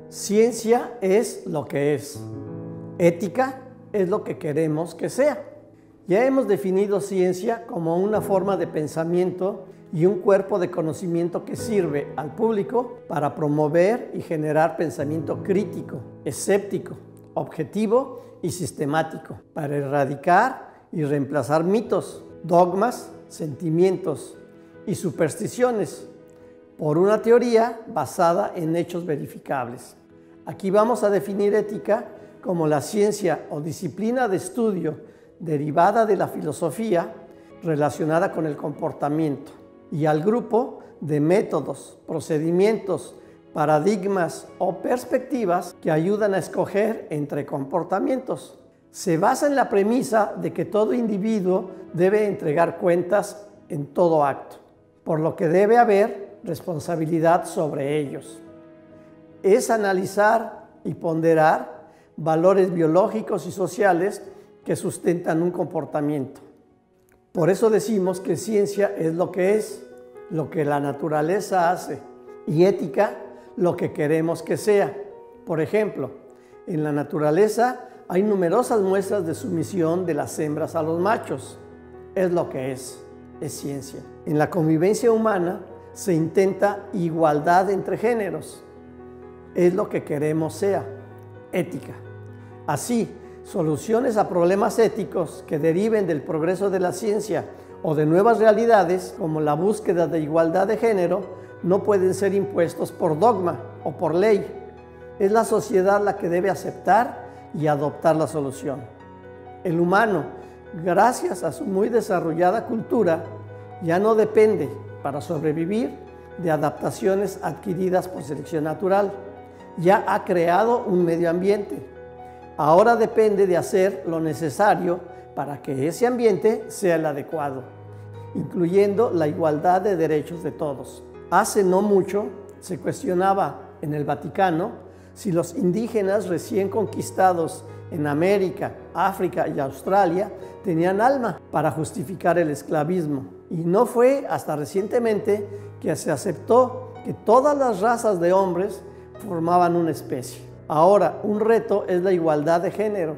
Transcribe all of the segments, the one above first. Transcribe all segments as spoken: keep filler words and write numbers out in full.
Ciencia es lo que es. Ética es lo que queremos que sea. Ya hemos definido ciencia como una forma de pensamiento y un cuerpo de conocimiento que sirve al público para promover y generar pensamiento crítico, escéptico, objetivo y sistemático, para erradicar y reemplazar mitos, dogmas, sentimientos y supersticiones por una teoría basada en hechos verificables. Aquí vamos a definir ética como la ciencia o disciplina de estudio derivada de la filosofía relacionada con el comportamiento, y al grupo de métodos, procedimientos, paradigmas o perspectivas que ayudan a escoger entre comportamientos. Se basa en la premisa de que todo individuo debe entregar cuentas en todo acto, por lo que debe haber responsabilidad sobre ellos. Es analizar y ponderar valores biológicos y sociales que sustentan un comportamiento. Por eso decimos que ciencia es lo que es, lo que la naturaleza hace, y ética lo que queremos que sea. Por ejemplo, en la naturaleza hay numerosas muestras de sumisión de las hembras a los machos. Es lo que es, es ciencia. En la convivencia humana se intenta igualdad entre géneros. Es lo que queremos sea, ética. Así, soluciones a problemas éticos que deriven del progreso de la ciencia o de nuevas realidades, como la búsqueda de igualdad de género, no pueden ser impuestos por dogma o por ley. Es la sociedad la que debe aceptar y adoptar la solución. El humano, gracias a su muy desarrollada cultura, ya no depende, para sobrevivir, de adaptaciones adquiridas por selección natural. Ya ha creado un medio ambiente. Ahora depende de hacer lo necesario para que ese ambiente sea el adecuado, incluyendo la igualdad de derechos de todos. Hace no mucho se cuestionaba en el Vaticano si los indígenas recién conquistados en América, África y Australia tenían alma para justificar el esclavismo. Y no fue hasta recientemente que se aceptó que todas las razas de hombres formaban una especie. Ahora, un reto es la igualdad de género.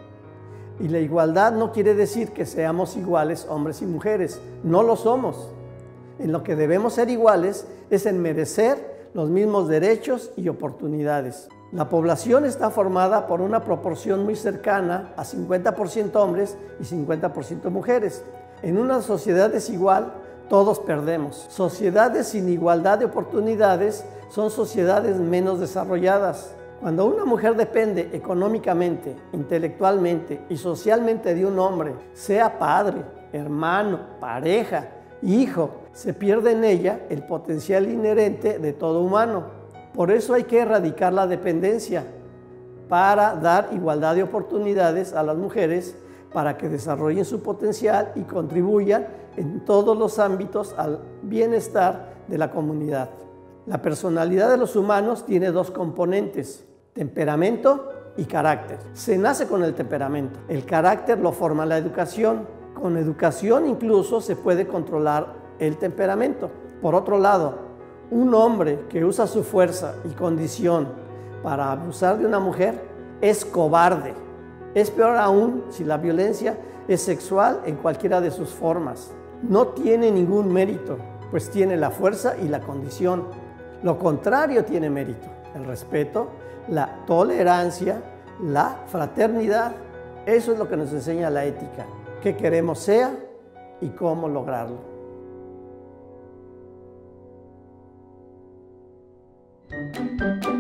Y la igualdad no quiere decir que seamos iguales hombres y mujeres. No lo somos. En lo que debemos ser iguales es en merecer los mismos derechos y oportunidades. La población está formada por una proporción muy cercana a cincuenta por ciento hombres y cincuenta por ciento mujeres. En una sociedad desigual, todos perdemos. Sociedades sin igualdad de oportunidades son sociedades menos desarrolladas. Cuando una mujer depende económicamente, intelectualmente y socialmente de un hombre, sea padre, hermano, pareja, hijo, se pierde en ella el potencial inherente de todo humano. Por eso hay que erradicar la dependencia para dar igualdad de oportunidades a las mujeres para que desarrollen su potencial y contribuyan en todos los ámbitos al bienestar de la comunidad. La personalidad de los humanos tiene dos componentes: temperamento y carácter. Se nace con el temperamento. El carácter lo forma la educación. Con educación incluso se puede controlar el temperamento. Por otro lado, un hombre que usa su fuerza y condición para abusar de una mujer es cobarde. Es peor aún si la violencia es sexual en cualquiera de sus formas. No tiene ningún mérito, pues tiene la fuerza y la condición. Lo contrario tiene mérito: el respeto, la tolerancia, la fraternidad. Eso es lo que nos enseña la ética, qué queremos sea y cómo lograrlo. Thank you.